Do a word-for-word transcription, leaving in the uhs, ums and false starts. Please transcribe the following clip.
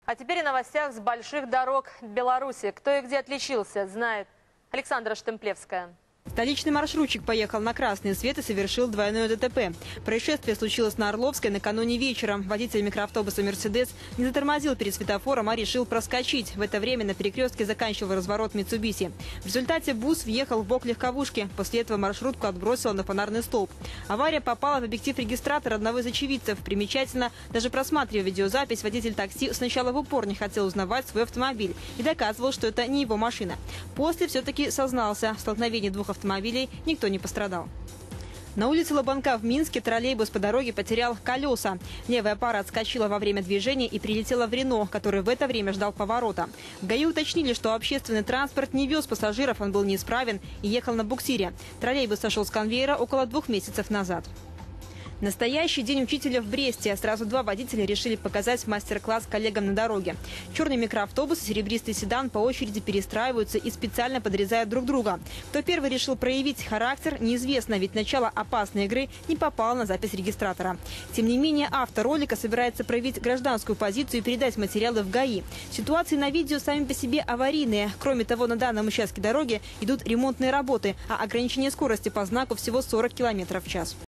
А теперь о новостях с больших дорог Беларуси. Кто и где отличился, знает Александра Штемплевская. Столичный маршрутчик поехал на красный свет и совершил двойное ДТП. Происшествие случилось на Орловской накануне вечером. Водитель микроавтобуса «Мерседес» не затормозил перед светофором, а решил проскочить. В это время на перекрестке заканчивал разворот «Митсубиси». В результате бус въехал в бок легковушки. После этого маршрутку отбросило на фонарный столб. Авария попала в объектив регистратора одного из очевидцев. Примечательно, даже просматривая видеозапись, водитель такси сначала в упор не хотел узнавать свой автомобиль и доказывал, что это не его машина. После все-таки сознался. В столкновении двух автомобилей автомобилей никто не пострадал. На улице Лобанка в Минске троллейбус по дороге потерял колеса. Левая пара отскочила во время движения и прилетела в Рено, который в это время ждал поворота. В ГАИ уточнили, что общественный транспорт не вез пассажиров, он был неисправен и ехал на буксире. Троллейбус сошел с конвейера около двух месяцев назад. Настоящий день учителя в Бресте. Сразу два водителя решили показать мастер-класс коллегам на дороге. Черный микроавтобус и серебристый седан по очереди перестраиваются и специально подрезают друг друга. Кто первый решил проявить характер, неизвестно, ведь начало опасной игры не попало на запись регистратора. Тем не менее, автор ролика собирается проявить гражданскую позицию и передать материалы в ГАИ. Ситуации на видео сами по себе аварийные. Кроме того, на данном участке дороги идут ремонтные работы, а ограничение скорости по знаку всего сорок километров в час.